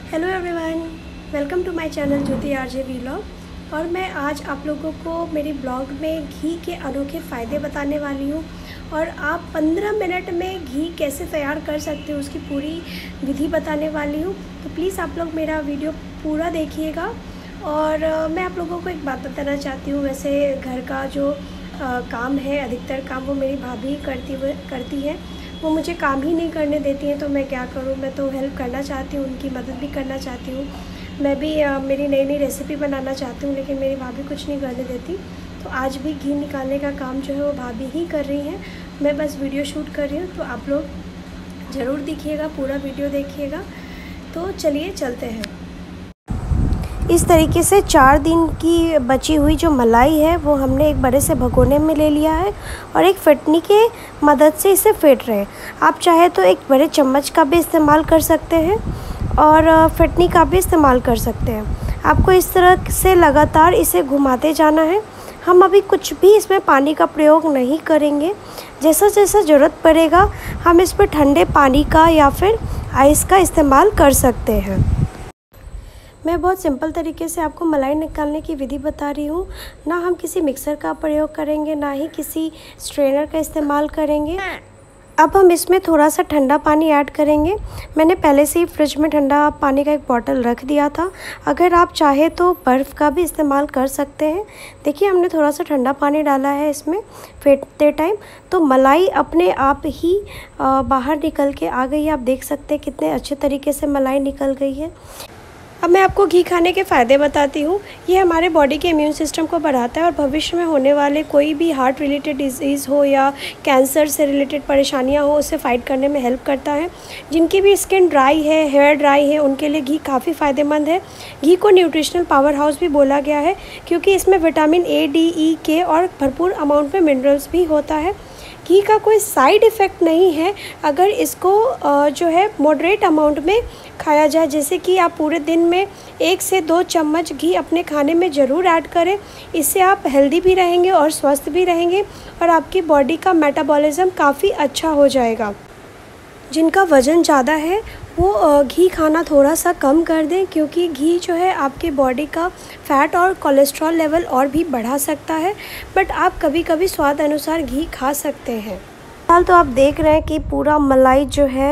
Hello everyone, welcome to my channel Jyoti RJ vlog. और मैं आज आप लोगों को मेरी ब्लॉग में घी के अनोखे फ़ायदे बताने वाली हूँ और आप 15 मिनट में घी कैसे तैयार कर सकते हो उसकी पूरी विधि बताने वाली हूँ। तो प्लीज़ आप लोग मेरा वीडियो पूरा देखिएगा। और मैं आप लोगों को एक बात बताना चाहती हूँ। वैसे घर का जो काम है, अधिकतर काम वो मेरी भाभी करती है। वो मुझे काम ही नहीं करने देती हैं, तो मैं क्या करूँ। मैं तो हेल्प करना चाहती हूँ, उनकी मदद भी करना चाहती हूँ। मैं भी मेरी नई नई रेसिपी बनाना चाहती हूँ, लेकिन मेरी भाभी कुछ नहीं करने देती। तो आज भी घी निकालने का काम जो है वो भाभी ही कर रही हैं, मैं बस वीडियो शूट कर रही हूँ। तो आप लोग ज़रूर देखिएगा, पूरा वीडियो देखिएगा। तो चलिए चलते हैं। इस तरीके से 4 दिन की बची हुई जो मलाई है वो हमने एक बड़े से भगोने में ले लिया है और एक फटनी के मदद से इसे फेंट रहे हैं। आप चाहे तो एक बड़े चम्मच का भी इस्तेमाल कर सकते हैं और फटनी का भी इस्तेमाल कर सकते हैं। आपको इस तरह से लगातार इसे घुमाते जाना है। हम अभी कुछ भी इसमें पानी का प्रयोग नहीं करेंगे। जैसा जैसा ज़रूरत पड़ेगा हम इस पर ठंडे पानी का या फिर आइस का इस्तेमाल कर सकते हैं। मैं बहुत सिंपल तरीके से आपको मलाई निकालने की विधि बता रही हूँ। ना हम किसी मिक्सर का प्रयोग करेंगे, ना ही किसी स्ट्रेनर का इस्तेमाल करेंगे। अब हम इसमें थोड़ा सा ठंडा पानी ऐड करेंगे। मैंने पहले से ही फ्रिज में ठंडा पानी का एक बॉटल रख दिया था। अगर आप चाहे तो बर्फ़ का भी इस्तेमाल कर सकते हैं। देखिए, हमने थोड़ा सा ठंडा पानी डाला है इसमें फेंटते टाइम, तो मलाई अपने आप ही बाहर निकल के आ गई है। आप देख सकते हैं कितने अच्छे तरीके से मलाई निकल गई है। अब मैं आपको घी खाने के फ़ायदे बताती हूँ। ये हमारे बॉडी के इम्यून सिस्टम को बढ़ाता है और भविष्य में होने वाले कोई भी हार्ट रिलेटेड डिजीज़ हो या कैंसर से रिलेटेड परेशानियाँ हो, उससे फ़ाइट करने में हेल्प करता है। जिनकी भी स्किन ड्राई है, हेयर ड्राई है, उनके लिए घी काफ़ी फ़ायदेमंद है। घी को न्यूट्रिशनल पावर हाउस भी बोला गया है, क्योंकि इसमें विटामिन ए, डी, ई, के और भरपूर अमाउंट में मिनरल्स भी होता है। घी का कोई साइड इफ़ेक्ट नहीं है अगर इसको जो है मॉडरेट अमाउंट में खाया जाए। जैसे कि आप पूरे दिन में 1 से 2 चम्मच घी अपने खाने में ज़रूर ऐड करें। इससे आप हेल्दी भी रहेंगे और स्वस्थ भी रहेंगे और आपकी बॉडी का मेटाबॉलिज्म काफ़ी अच्छा हो जाएगा। जिनका वज़न ज़्यादा है वो घी खाना थोड़ा सा कम कर दें, क्योंकि घी जो है आपकी बॉडी का फ़ैट और कोलेस्ट्रॉल लेवल और भी बढ़ा सकता है। बट आप कभी कभी स्वाद अनुसार घी खा सकते हैं। फिलहाल तो आप देख रहे हैं कि पूरा मलाई जो है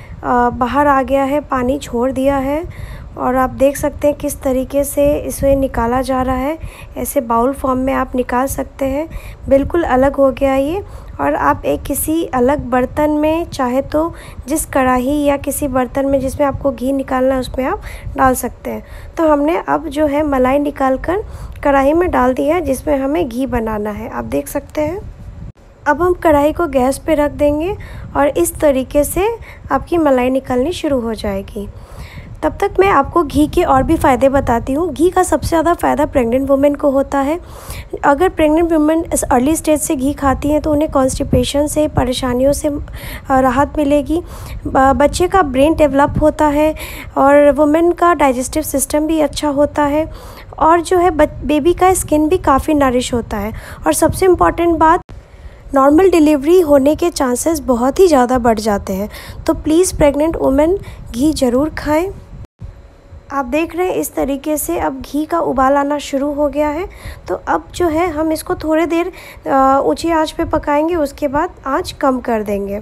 बाहर आ गया है, पानी छोड़ दिया है। और आप देख सकते हैं किस तरीके से इसे निकाला जा रहा है। ऐसे बाउल फॉर्म में आप निकाल सकते हैं। बिल्कुल अलग हो गया ये। और आप एक किसी अलग बर्तन में, चाहे तो जिस कढ़ाई या किसी बर्तन में जिसमें आपको घी निकालना है उसमें आप डाल सकते हैं। तो हमने अब जो है मलाई निकाल कर कढ़ाई में डाल दिया है, जिसमें हमें घी बनाना है। आप देख सकते हैं। अब हम कढ़ाई को गैस पे रख देंगे और इस तरीके से आपकी मलाई निकलनी शुरू हो जाएगी। तब तक मैं आपको घी के और भी फ़ायदे बताती हूँ। घी का सबसे ज़्यादा फ़ायदा प्रेग्नेंट वुमेन को होता है। अगर प्रेग्नेंट वुमेन इस अर्ली स्टेज से घी खाती हैं तो उन्हें कॉन्स्टिपेशन से, परेशानियों से राहत मिलेगी। बच्चे का ब्रेन डेवलप होता है और वुमेन का डाइजेस्टिव सिस्टम भी अच्छा होता है। और जो है बेबी का स्किन भी काफ़ी नरिश होता है। और सबसे इम्पॉर्टेंट बात, नॉर्मल डिलीवरी होने के चांसेस बहुत ही ज़्यादा बढ़ जाते हैं। तो प्लीज़ प्रेग्नेंट वुमेन घी ज़रूर खाएं। आप देख रहे हैं इस तरीके से अब घी का उबाल आना शुरू हो गया है। तो अब जो है हम इसको थोड़ी देर ऊंची आंच पे पकाएंगे, उसके बाद आंच कम कर देंगे।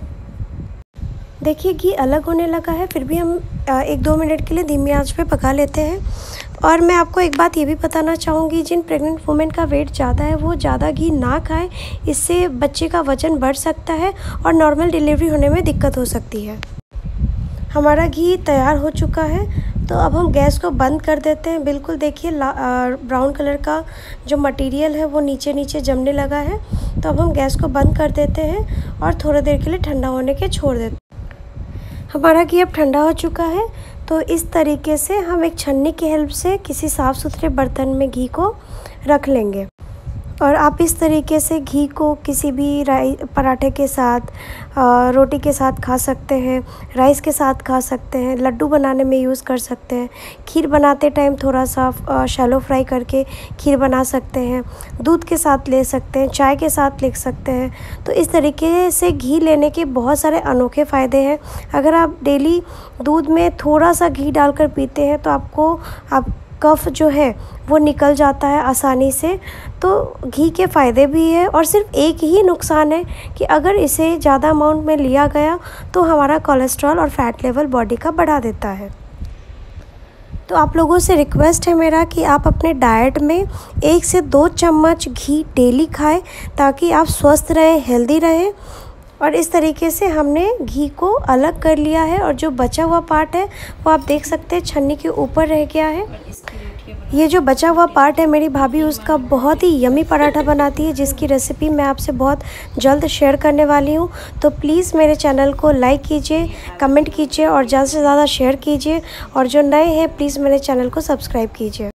देखिए, घी अलग होने लगा है, फिर भी हम 1-2 मिनट के लिए धीमी आंच पे पका लेते हैं। और मैं आपको एक बात ये भी बताना चाहूँगी, जिन प्रेग्नेंट वुमेन का वेट ज़्यादा है वो ज़्यादा घी ना खाएं। इससे बच्चे का वज़न बढ़ सकता है और नॉर्मल डिलीवरी होने में दिक्कत हो सकती है। हमारा घी तैयार हो चुका है, तो अब हम गैस को बंद कर देते हैं। बिल्कुल देखिए, ब्राउन कलर का जो मटेरियल है वो नीचे नीचे जमने लगा है। तो अब हम गैस को बंद कर देते हैं और थोड़ी देर के लिए ठंडा होने के छोड़ देते हैं। हमारा घी अब ठंडा हो चुका है। तो इस तरीके से हम एक छन्नी की हेल्प से किसी साफ़ सुथरे बर्तन में घी को रख लेंगे। और आप इस तरीके से घी को किसी भी पराठे के साथ, रोटी के साथ खा सकते हैं, राइस के साथ खा सकते हैं, लड्डू बनाने में यूज़ कर सकते हैं। खीर बनाते टाइम थोड़ा सा शैलो फ्राई करके खीर बना सकते हैं, दूध के साथ ले सकते हैं, चाय के साथ ले सकते हैं। तो इस तरीके से घी लेने के बहुत सारे अनोखे फ़ायदे हैं। अगर आप डेली दूध में थोड़ा सा घी डालकर पीते हैं तो आपको कफ जो है वो निकल जाता है आसानी से। तो घी के फ़ायदे भी है और सिर्फ एक ही नुकसान है कि अगर इसे ज़्यादा अमाउंट में लिया गया तो हमारा कोलेस्ट्रॉल और फैट लेवल बॉडी का बढ़ा देता है। तो आप लोगों से रिक्वेस्ट है मेरा कि आप अपने डाइट में 1 से 2 चम्मच घी डेली खाएं ताकि आप स्वस्थ रहें, हेल्दी रहें। और इस तरीके से हमने घी को अलग कर लिया है और जो बचा हुआ पार्ट है वो आप देख सकते हैं छन्नी के ऊपर रह गया है। ये जो बचा हुआ पार्ट है मेरी भाभी उसका बहुत ही यमी पराठा बनाती है, जिसकी रेसिपी मैं आपसे बहुत जल्द शेयर करने वाली हूँ। तो प्लीज़ मेरे चैनल को लाइक कीजिए, कमेंट कीजिए और ज़्यादा से ज़्यादा शेयर कीजिए। और जो नए हैं प्लीज़ मेरे चैनल को सब्सक्राइब कीजिए।